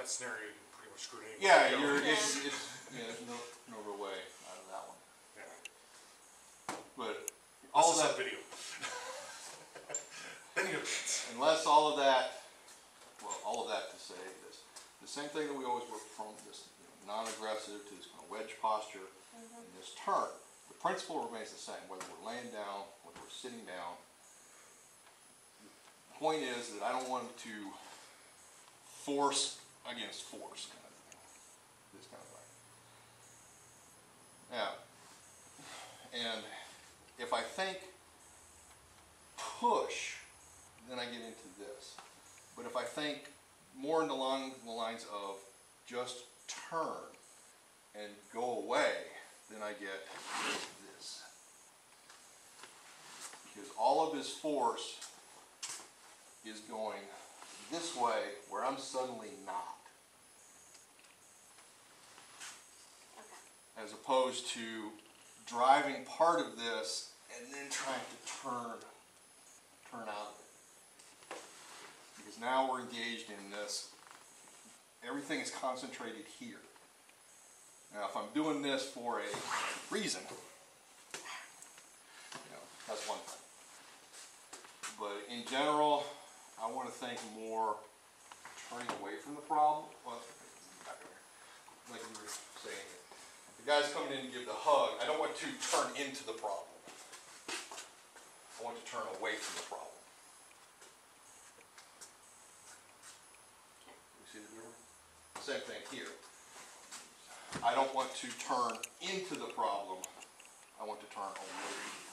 that scenario, you can pretty much screw it anyway. Yeah, there's no real way out of that one. Yeah. But all Unless that it's on video. Then you know. unless all of that, well, all of that to say this, the same thing that we always work from, this non-aggressive to this kind of wedge posture and this turn. The principle remains the same, whether we're laying down, whether we're sitting down. The point is that I don't want to force against force kind of thing, this kind of thing. Now, and if I think push, then I get into this. But if I think more along the lines of just turn and go away, then I get this. Because all of his force is going this way where I'm suddenly not. Okay. As opposed to driving part of this and then trying to turn out of it. Because now we're engaged in this, everything is concentrated here. Now if I'm doing this for a reason, that's one thing. But in general, I want to think more turning away from the problem. Well, like you were saying, the guy's coming in to give the hug. I don't want to turn into the problem. I want to turn away from the problem. You see the difference? Same thing here. I don't want to turn into the problem. I want to turn away.